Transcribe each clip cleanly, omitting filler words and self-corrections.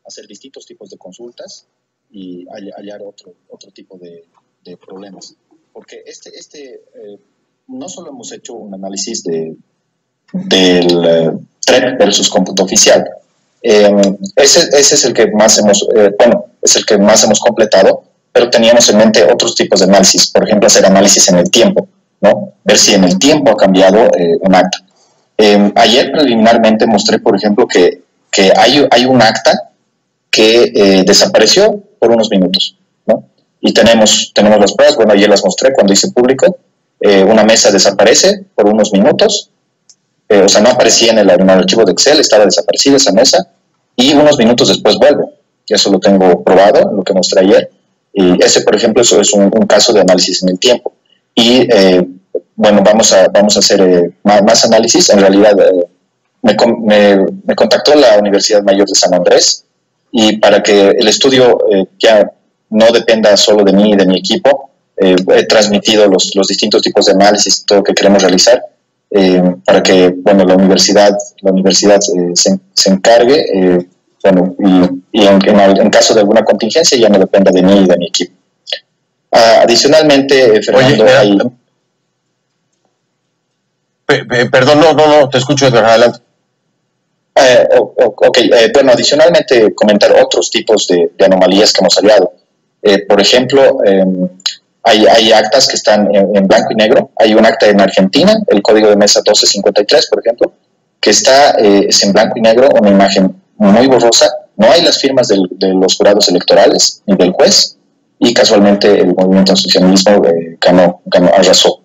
hacer distintos tipos de consultas y hallar otro tipo de problemas. Porque no solo hemos hecho un análisis del TREP versus cómputo oficial. Ese es el que más es el que más hemos completado, pero teníamos en mente otros tipos de análisis. Por ejemplo, hacer análisis en el tiempo, ¿no? Ver si en el tiempo ha cambiado un acta. Ayer preliminarmente mostré, por ejemplo, que hay un acta que desapareció por unos minutos, ¿no? Y tenemos las pruebas. Bueno, ayer las mostré cuando hice público. Una mesa desaparece por unos minutos, o sea, no aparecía en el archivo de Excel, estaba desaparecida esa mesa, y unos minutos después vuelve. Eso lo tengo probado, lo que mostré ayer. Y ese, por ejemplo, eso es un caso de análisis en el tiempo. Y bueno, vamos a hacer más análisis. En realidad, me contactó la Universidad Mayor de San Andrés, y para que el estudio ya no dependa solo de mí y de mi equipo, he transmitido los distintos tipos de análisis, todo lo que queremos realizar, para que, bueno, la universidad se encargue, bueno, y en caso de alguna contingencia ya no dependa de mí y de mi equipo. Adicionalmente, Fernando, perdón, no, te escucho, Edgar, adelante. Bueno, adicionalmente comentar otros tipos de anomalías que hemos hallado. Por ejemplo, hay actas que están en blanco y negro. Hay un acta en Argentina, el código de mesa 1253, por ejemplo, que es en blanco y negro, una imagen muy borrosa. No hay las firmas de los jurados electorales ni del juez, y casualmente el movimiento al socialismo arrasó.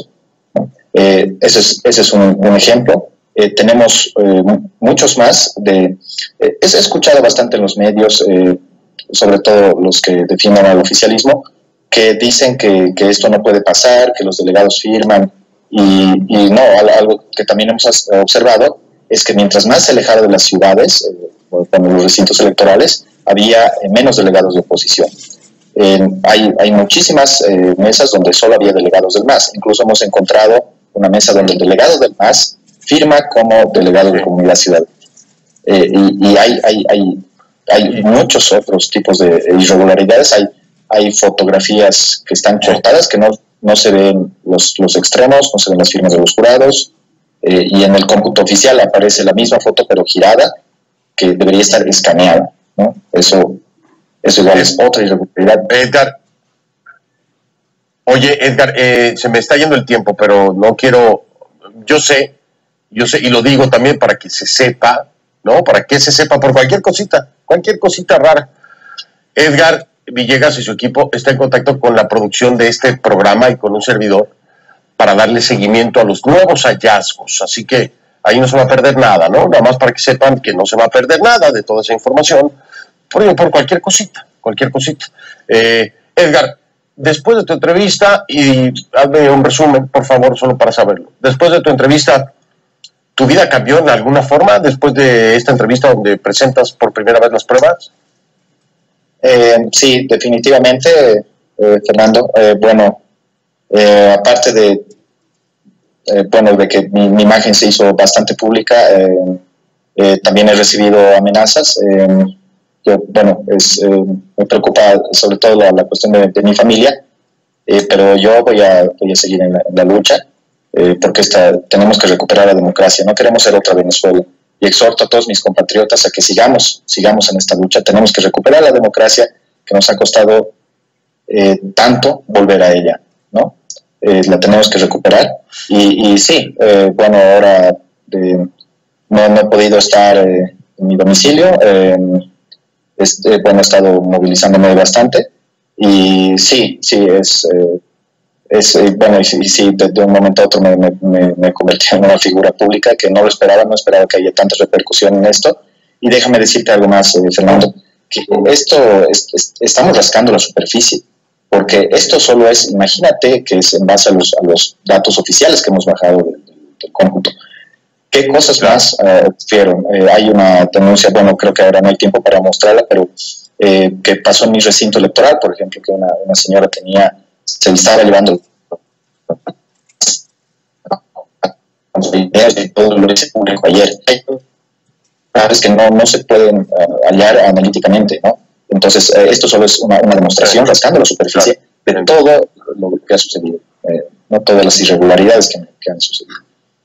Ese es un ejemplo. Tenemos muchos más. He escuchado bastante en los medios, sobre todo los que defienden al oficialismo, que dicen que esto no puede pasar, que los delegados firman, y no, algo que también hemos observado es que mientras más alejado de las ciudades, con los recintos electorales, había menos delegados de oposición. Hay muchísimas mesas donde solo había delegados del MAS. Incluso hemos encontrado una mesa donde el delegado del MAS firma como delegado de comunidad ciudadana. Y hay muchos otros tipos de irregularidades. Hay fotografías que están cortadas, que no se ven los extremos, no se ven las firmas de los jurados, y en el cómputo oficial aparece la misma foto pero girada, que debería estar escaneada, ¿no? Eso igual es otra irregularidad. Edgar, se me está yendo el tiempo, pero no quiero, yo sé, y lo digo también para que se sepa, ¿no? Para que se sepa por cualquier cosita rara. Edgar Villegas y su equipo está en contacto con la producción de este programa y con un servidor para darle seguimiento a los nuevos hallazgos, así que ahí no se va a perder nada, ¿no? Nada más para que sepan que no se va a perder nada de toda esa información, por cualquier cosita. Edgar, después de tu entrevista, y hazme un resumen, por favor, solo para saberlo. Después de tu entrevista, ¿tu vida cambió en alguna forma después de esta entrevista donde presentas por primera vez las pruebas? Sí, definitivamente, Fernando. Aparte de que mi imagen se hizo bastante pública, también he recibido amenazas. Me preocupa sobre todo la cuestión de mi familia, pero yo voy a seguir en la lucha, porque tenemos que recuperar la democracia. No queremos ser otra Venezuela, y exhorto a todos mis compatriotas a que sigamos en esta lucha. Tenemos que recuperar la democracia, que nos ha costado tanto volver a ella, ¿no? La tenemos que recuperar, y sí, ahora no he podido estar en mi domicilio. He estado movilizándome bastante, y sí, de un momento a otro me convertí en una figura pública que no esperaba que haya tanta repercusión en esto. Y déjame decirte algo más, Fernando, que estamos rascando la superficie, porque esto solo imagínate que es en base a los datos oficiales que hemos bajado del cómputo. ¿Qué cosas más ocurrieron? Hay una denuncia, creo que ahora no hay tiempo para mostrarla, pero que pasó en mi recinto electoral, por ejemplo, que una señora se estaba llevando ideas de todo lo que se publicó ayer. claves que no se pueden hallar analíticamente, ¿no? Entonces, esto solo es una demostración, rascando la superficie de todo lo que ha sucedido, no todas las irregularidades que han sucedido.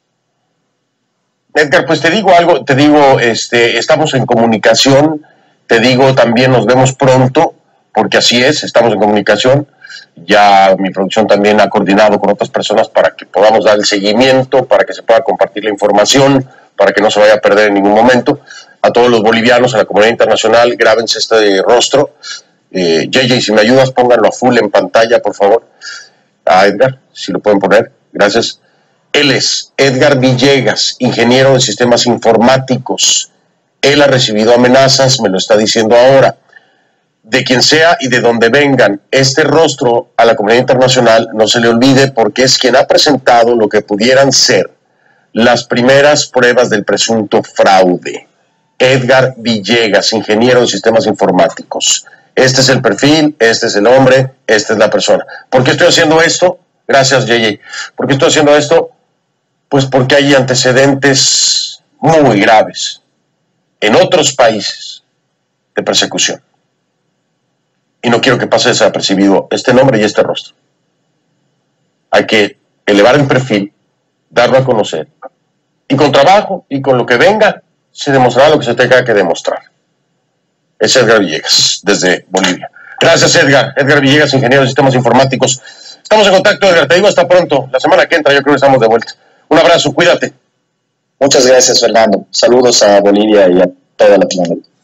Edgar, pues te digo algo, estamos en comunicación, te digo también nos vemos pronto, porque así es, estamos en comunicación. Ya mi producción también ha coordinado con otras personas para que podamos dar el seguimiento, para que se pueda compartir la información, para que no se vaya a perder en ningún momento. A todos los bolivianos, a la comunidad internacional, grábense este rostro. JJ, si me ayudas, pónganlo a full en pantalla, por favor. A Edgar, si lo pueden poner, gracias. Él es Edgar Villegas, ingeniero de sistemas informáticos. Él ha recibido amenazas, me lo está diciendo ahora. De quien sea y de donde vengan, este rostro a la comunidad internacional no se le olvide, porque es quien ha presentado lo que pudieran ser las primeras pruebas del presunto fraude. Edgar Villegas, ingeniero de sistemas informáticos. Este es el perfil, este es el hombre, esta es la persona. ¿Por qué estoy haciendo esto? Gracias, JJ. ¿Por qué estoy haciendo esto? Pues porque hay antecedentes muy graves en otros países de persecución. Y no quiero que pase desapercibido este nombre y este rostro. Hay que elevar el perfil, darlo a conocer, y con trabajo y con lo que venga, se demostrará lo que se tenga que demostrar. Es Edgar Villegas, desde Bolivia. Gracias, Edgar. Edgar Villegas, ingeniero de sistemas informáticos. Estamos en contacto, Edgar. Te digo hasta pronto. La semana que entra yo creo que estamos de vuelta. Un abrazo, cuídate. Muchas gracias, Fernando. Saludos a Bolivia y a toda Latinoamérica.